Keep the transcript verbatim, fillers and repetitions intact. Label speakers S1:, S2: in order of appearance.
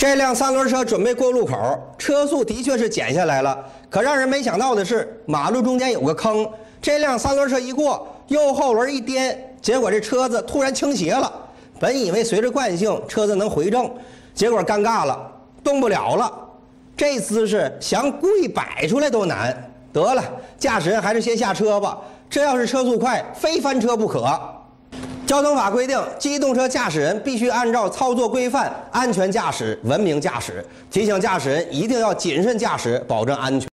S1: 这辆三轮车准备过路口，车速的确是减下来了。可让人没想到的是，马路中间有个坑，这辆三轮车一过，右后轮一颠，结果这车子突然倾斜了。本以为随着惯性车子能回正，结果尴尬了，动不了了。这姿势想故意摆出来都难。得了，驾驶人还是先下车吧，这要是车速快，非翻车不可。 交通法规定，机动车驾驶人必须按照操作规范，安全驾驶、文明驾驶。提醒驾驶人一定要谨慎驾驶，保证安全。